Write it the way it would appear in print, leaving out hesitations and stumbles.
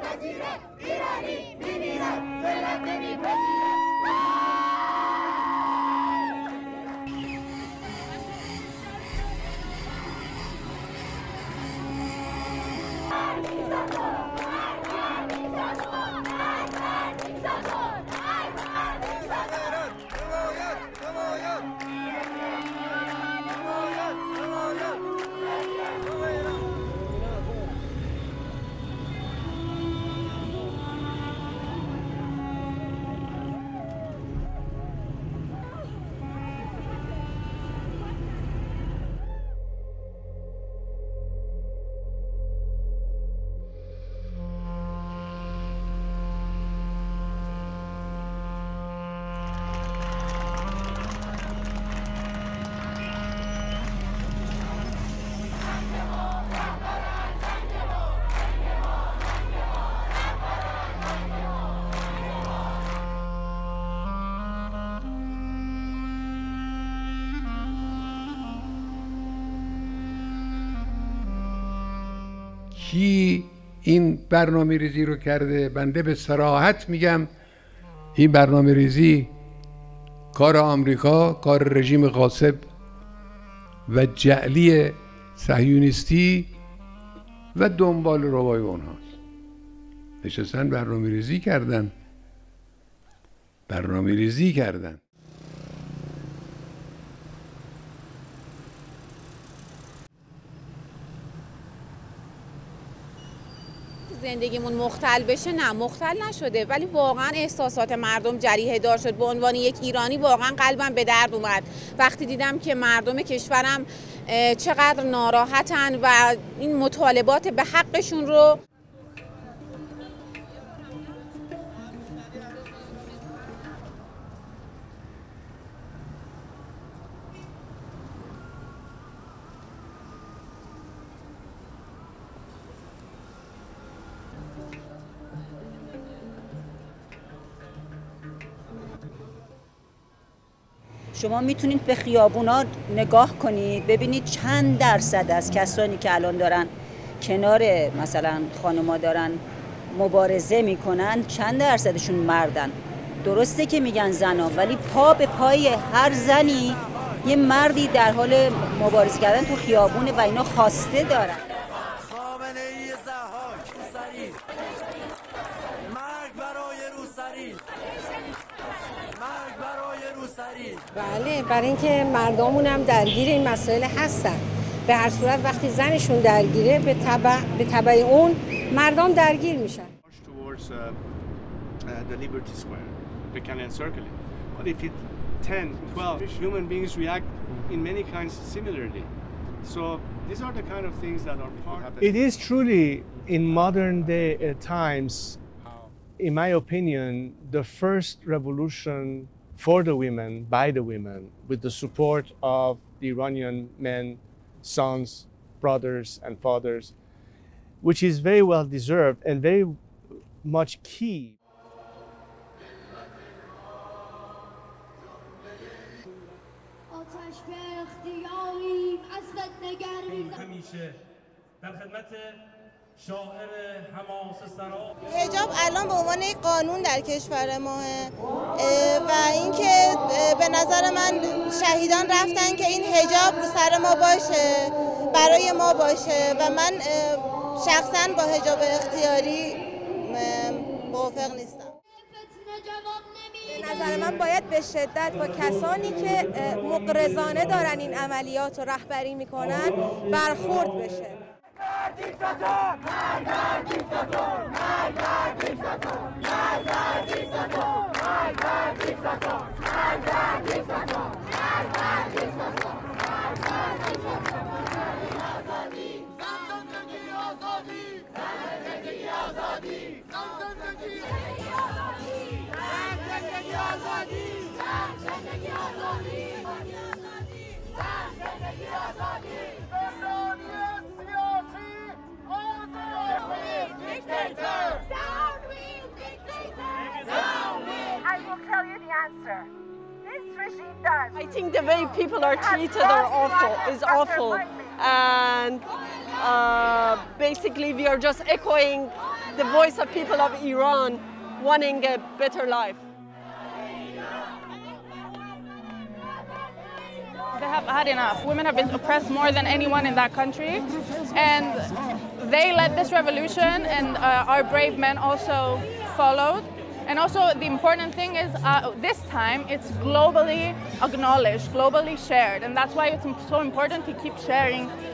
کی این برنامه ریزی رو کرده؟ بنده به صراحت میگم این برنامه ریزی کار آمریکا، کار رژیم غاصب و جعلی صهیونیستی و دنبال روای اونهاست. نشستن برنامه ریزی کردن. زندگیمون مختل بشه؟ نه، مختل نشده، ولی واقعا احساسات مردم جریحه دار شد. به عنوان یک ایرانی واقعا قلبم به درد اومد وقتی دیدم که مردم کشورم چقدر ناراحتن و این مطالبات به حقشون رو شما میتونید به خیابونا نگاه کنید ببینید چند درصد از کسانی که الان دارن کنار مثلا خانوما دارن مبارزه میکنن چند درصدشون مردن. درسته که میگن زنا، ولی پا به پای هر زنی یه مردی در حال مبارزه کردن تو خیابونه و اینا خواسته دارن. بله، برای اینکه مردمون هم درگیر این مسائل هستن. به هر صورت وقتی زنشون درگیره به تبع اون مردم درگیر میشن. The Liberty Square, they can encircle it. But if 10, 12 human beings react in many kinds similarly, so these are the kind of things that are part of it. It is truly, in modern day times, in my opinion, the first revolution for the women, by the women, with the support of the Iranian men, sons, brothers, and fathers, which is very well deserved and very much key. حجاب الان به عنوان یک قانون در کشور ماه و اینکه به نظر من شهیدان رفتن که این حجاب رو سر ما باشه، برای ما باشه و من شخصا با حجاب اختیاری موافق نیستم. به نظر من باید به شدت با کسانی که مغرضانه دارن این عملیات رو رهبری میکنن برخورد بشه. I will tell you the answer. This regime does. I think the way people are treated is awful. And basically we are just echoing the voice of people of Iran wanting a better life. They have had enough. Women have been oppressed more than anyone in that country, and they led this revolution, and our brave men also followed. And also the important thing is this time it's globally acknowledged, globally shared, and that's why it's so important to keep sharing